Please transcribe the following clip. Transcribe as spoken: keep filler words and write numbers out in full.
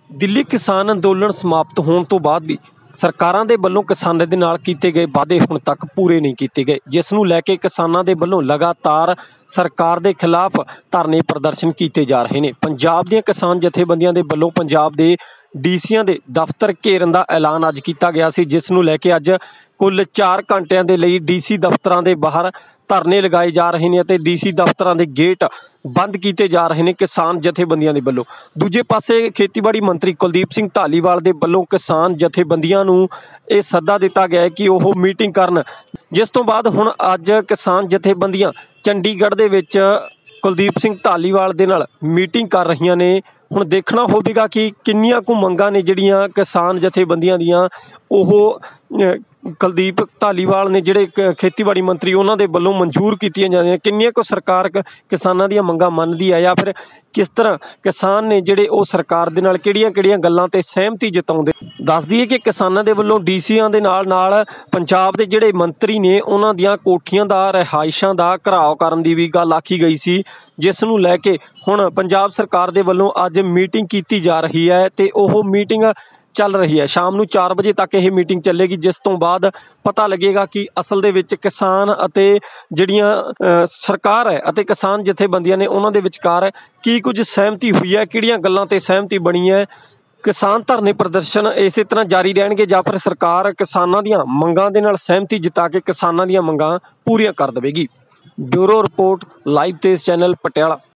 ਦਿੱਲੀ ਕਿਸਾਨ ਅੰਦੋਲਨ ਸਮਾਪਤ ਹੋਣ ਤੋਂ ਬਾਅਦ ਵੀ ਸਰਕਾਰਾਂ ਦੇ ਵੱਲੋਂ ਕਿਸਾਨਾਂ ਦੇ ਨਾਲ ਕੀਤੇ ਗਏ ਵਾਅਦੇ ਹੁਣ ਤੱਕ ਪੂਰੇ ਨਹੀਂ ਕੀਤੇ ਗਏ, ਜਿਸ ਨੂੰ ਲੈ ਕੇ ਕਿਸਾਨਾਂ ਦੇ ਵੱਲੋਂ ਲਗਾਤਾਰ ਸਰਕਾਰ ਦੇ ਖਿਲਾਫ ਧਰਨੇ ਪ੍ਰਦਰਸ਼ਨ ਕੀਤੇ ਜਾ ਰਹੇ ਨੇ। ਪੰਜਾਬ ਦੀਆਂ ਕਿਸਾਨ ਜਥੇਬੰਦੀਆਂ ਦੇ ਵੱਲੋਂ ਪੰਜਾਬ ਦੇ ਡੀਸੀਆਂ ਦੇ ਦਫ਼ਤਰ ਘੇਰਨ ਦਾ ਐਲਾਨ ਅੱਜ ਕੀਤਾ ਗਿਆ ਸੀ, ਜਿਸ ਨੂੰ ਲੈ ਕੇ ਅੱਜ ਕੁੱਲ ਚਾਰ ਘੰਟਿਆਂ ਦੇ ਲਈ ਡੀਸੀ ਦਫ਼ਤਰਾਂ ਦੇ ਬਾਹਰ ਧਰਨੇ ਲਗਾਏ ਜਾ ਰਹੇ ਨੇ ਅਤੇ ਡੀਸੀ ਦਫ਼ਤਰਾਂ ਦੇ ਗੇਟ ਬੰਦ ਕੀਤੇ ਜਾ ਰਹੇ ਨੇ ਕਿਸਾਨ ਜਥੇਬੰਦੀਆਂ ਦੇ ਵੱਲੋਂ। ਦੂਜੇ ਪਾਸੇ ਖੇਤੀਬਾੜੀ ਮੰਤਰੀ ਕੁਲਦੀਪ ਸਿੰਘ ਧਾਲੀਵਾਲ ਦੇ ਵੱਲੋਂ ਕਿਸਾਨ ਜਥੇਬੰਦੀਆਂ ਨੂੰ ਇਹ ਸੱਦਾ ਦਿੱਤਾ ਗਿਆ ਹੈ ਕਿ ਉਹ ਮੀਟਿੰਗ ਕਰਨ, ਜਿਸ ਤੋਂ ਬਾਅਦ ਹੁਣ ਅੱਜ ਕਿਸਾਨ ਜਥੇਬੰਦੀਆਂ ਚੰਡੀਗੜ੍ਹ ਦੇ ਵਿੱਚ ਕੁਲਦੀਪ ਸਿੰਘ ਧਾਲੀਵਾਲ ਦੇ ਨਾਲ ਮੀਟਿੰਗ ਕਰ ਰਹੀਆਂ ਨੇ। ਹੁਣ ਦੇਖਣਾ ਹੋਵੇਗਾ ਕਿ ਕਿੰਨੀਆਂ ਕੁ ਮੰਗਾਂ ਨੇ ਜਿਹੜੀਆਂ ਕਿਸਾਨ ਜਥੇਬੰਦੀਆਂ ਦੀਆਂ ਉਹ ਕੁਲਦੀਪ ਧਾਲੀਵਾਲ ਨੇ ਜਿਹੜੇ ਖੇਤੀਬਾੜੀ ਮੰਤਰੀ ਉਹਨਾਂ ਦੇ ਵੱਲੋਂ ਮਨਜ਼ੂਰ ਕੀਤੀਆਂ ਜਾਂਦੀਆਂ, ਕਿੰਨੀਆਂ ਕੁ ਸਰਕਾਰ ਕਿਸਾਨਾਂ ਦੀਆਂ ਮੰਗਾਂ ਮੰਨਦੀ ਹੈ ਜਾਂ ਫਿਰ ਕਿਸ ਤਰ੍ਹਾਂ ਕਿਸਾਨ ਨੇ ਜਿਹੜੇ ਉਹ ਸਰਕਾਰ ਦੇ ਨਾਲ ਕਿਹੜੀਆਂ ਕਿਹੜੀਆਂ ਗੱਲਾਂ ਤੇ ਸਹਿਮਤੀ ਜਤਾਉਂਦੇ। ਦੱਸ ਦਈਏ ਕਿ ਕਿਸਾਨਾਂ ਦੇ ਵੱਲੋਂ ਡੀਸੀਆਂ ਦੇ ਨਾਲ ਨਾਲ ਪੰਜਾਬ ਦੇ ਜਿਹੜੇ ਮੰਤਰੀ ਨੇ ਉਹਨਾਂ ਦੀਆਂ ਕੋਠੀਆਂ ਦਾ ਰਿਹਾਇਸ਼ਾਂ ਦਾ ਘਿਰਾਓ ਕਰਨ ਦੀ ਵੀ ਗੱਲ ਆਖੀ ਗਈ ਸੀ, ਜਿਸ ਨੂੰ ਲੈ ਕੇ ਹੁਣ ਪੰਜਾਬ ਸਰਕਾਰ ਦੇ ਵੱਲੋਂ ਅੱਜ ਮੀਟਿੰਗ ਕੀਤੀ ਜਾ ਰਹੀ ਹੈ ਤੇ ਉਹ ਮੀਟਿੰਗ ਚੱਲ ਰਹੀ ਹੈ। ਸ਼ਾਮ ਨੂੰ ਚਾਰ ਵਜੇ ਤੱਕ ਇਹ ਮੀਟਿੰਗ ਚੱਲੇਗੀ, ਜਿਸ ਤੋਂ ਬਾਅਦ ਪਤਾ ਲੱਗੇਗਾ ਕਿ ਅਸਲ ਦੇ ਵਿੱਚ ਕਿਸਾਨ ਅਤੇ ਜਿਹੜੀਆਂ ਸਰਕਾਰ ਹੈ ਅਤੇ ਕਿਸਾਨ ਜਥੇਬੰਦੀਆਂ ਨੇ ਉਹਨਾਂ ਦੇ ਵਿਚਕਾਰ ਕੀ ਕੁਝ ਸਹਿਮਤੀ ਹੋਈ ਹੈ, ਕਿਹੜੀਆਂ ਗੱਲਾਂ ਤੇ ਸਹਿਮਤੀ ਬਣੀ ਹੈ। ਕਿਸਾਨ ਧਰਨੇ ਪ੍ਰਦਰਸ਼ਨ ਇਸੇ ਤਰ੍ਹਾਂ ਜਾਰੀ ਰਹਿਣਗੇ ਜਾਂ ਫਿਰ ਸਰਕਾਰ ਕਿਸਾਨਾਂ ਦੀਆਂ ਮੰਗਾਂ ਦੇ ਨਾਲ ਸਹਿਮਤੀ ਜਤਾ ਕੇ ਕਿਸਾਨਾਂ ਦੀਆਂ ਮੰਗਾਂ ਪੂਰੀਆਂ ਕਰ ਦੇਵੇਗੀ। Bureau report, live Tez channel, Patiala.